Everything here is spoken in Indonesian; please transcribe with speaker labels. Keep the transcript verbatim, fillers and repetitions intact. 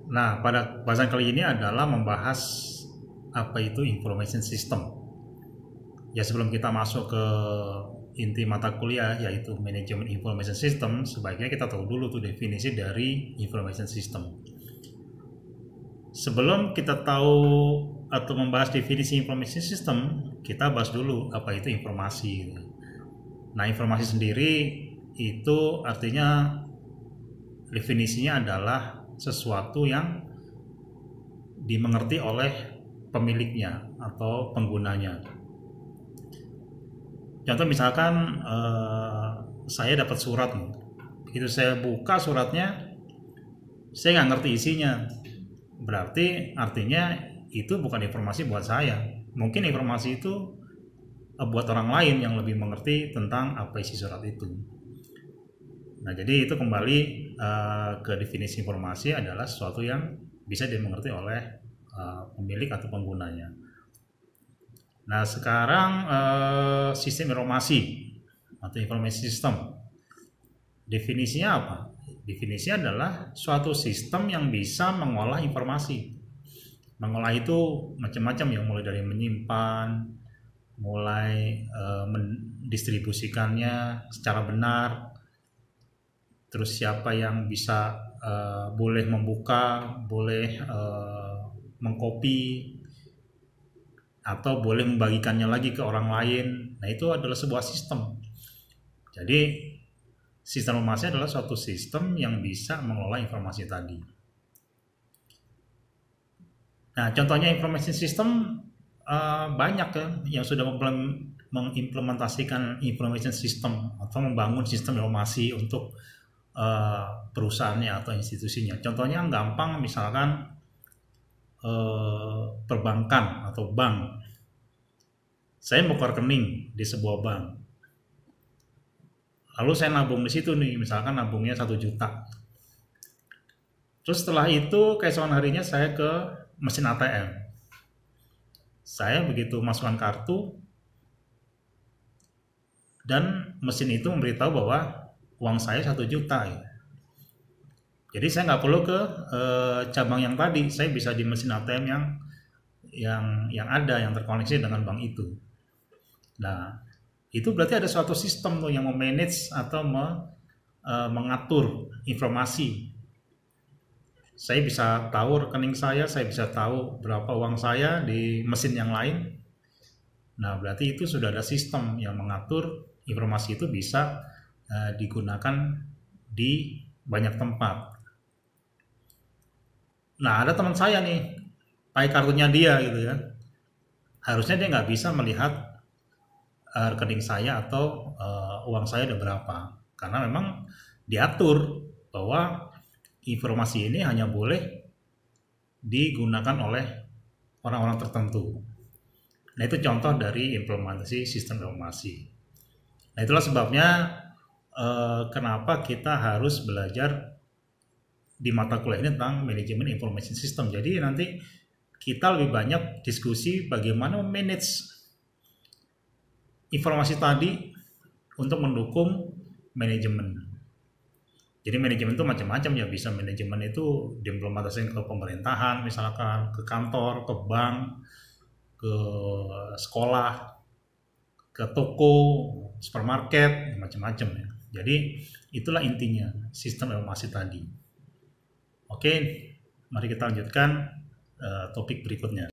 Speaker 1: Nah, pada bahasan kali ini adalah membahas apa itu information system. Ya, sebelum kita masuk ke inti mata kuliah yaitu manajemen information system, sebaiknya kita tahu dulu tuh definisi dari information system. Sebelum kita tahu atau membahas definisi information system, kita bahas dulu apa itu informasi. Nah, informasi sendiri itu artinya definisinya adalah sesuatu yang dimengerti oleh pemiliknya atau penggunanya. Contoh misalkan eh, saya dapat surat, begitu saya buka suratnya, saya nggak ngerti isinya, berarti artinya itu bukan informasi buat saya. Mungkin informasi itu eh, buat orang lain yang lebih mengerti tentang apa isi surat itu. Nah, jadi itu kembali uh, ke definisi informasi adalah sesuatu yang bisa dimengerti oleh uh, pemilik atau penggunanya. Nah, sekarang uh, sistem informasi atau informasi sistem. Definisinya apa? Definisinya adalah suatu sistem yang bisa mengolah informasi. Mengolah itu macam-macam ya, mulai dari menyimpan, mulai uh, mendistribusikannya secara benar, terus siapa yang bisa uh, boleh membuka, boleh uh, mengcopy, atau boleh membagikannya lagi ke orang lain. Nah, itu adalah sebuah sistem. Jadi sistem informasi adalah suatu sistem yang bisa mengelola informasi tadi. Nah, contohnya information system uh, banyak ya yang sudah mengimplementasikan information system atau membangun sistem informasi untuk Uh, perusahaannya atau institusinya. Contohnya yang gampang, misalkan uh, perbankan atau bank. Saya buka rekening di sebuah bank, lalu saya nabung di situ nih, misalkan nabungnya satu juta. Terus setelah itu keesokan harinya saya ke mesin A T M. Saya begitu masukkan kartu dan mesin itu memberitahu bahwa uang saya satu juta ya. Jadi saya nggak perlu ke eh, cabang yang tadi, saya bisa di mesin A T M yang yang yang ada yang terkoneksi dengan bank itu. Nah, itu berarti ada suatu sistem tuh yang memanage atau me, eh, mengatur informasi. Saya bisa tahu rekening saya, saya bisa tahu berapa uang saya di mesin yang lain. Nah, berarti itu sudah ada sistem yang mengatur informasi itu bisa Uh, digunakan di banyak tempat. Nah, ada teman saya nih, pakai kartunya dia gitu ya. Harusnya dia nggak bisa melihat uh, rekening saya atau uh, uang saya ada berapa, karena memang diatur bahwa informasi ini hanya boleh digunakan oleh orang-orang tertentu. Nah, itu contoh dari implementasi sistem informasi. Nah, itulah sebabnya kenapa kita harus belajar di mata kuliah ini tentang manajemen information system. Jadi nanti kita lebih banyak diskusi bagaimana memanage informasi tadi untuk mendukung manajemen. Jadi manajemen itu macam-macam ya, bisa manajemen itu diimplementasikan ke pemerintahan, misalkan ke kantor, ke bank, ke sekolah, ke toko, supermarket, macam-macam ya. Jadi itulah intinya sistem informasi tadi. Oke, mari kita lanjutkan uh, topik berikutnya.